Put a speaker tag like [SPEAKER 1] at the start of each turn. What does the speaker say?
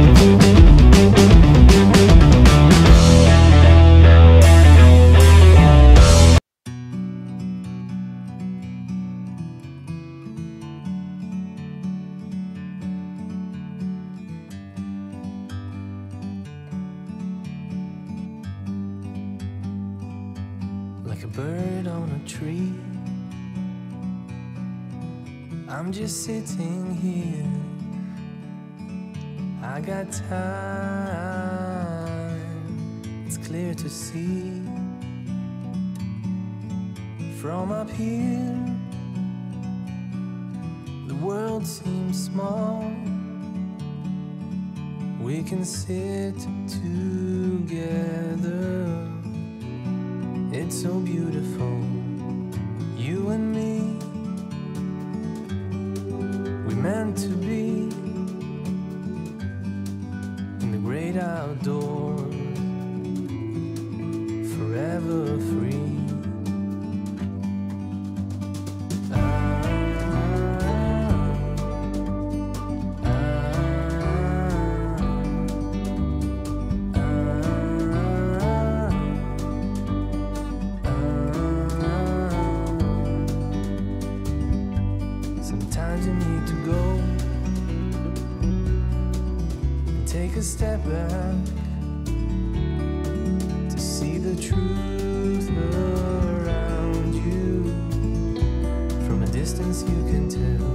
[SPEAKER 1] Like a bird on a tree, I'm just sitting here. I got time, it's clear to see. From up here, the world seems small. We can sit together. It's so beautiful, you and me. We're meant to be in the great outdoors, forever free. Sometimes you need to go and take a step back to see the truth around you. From a distance you can tell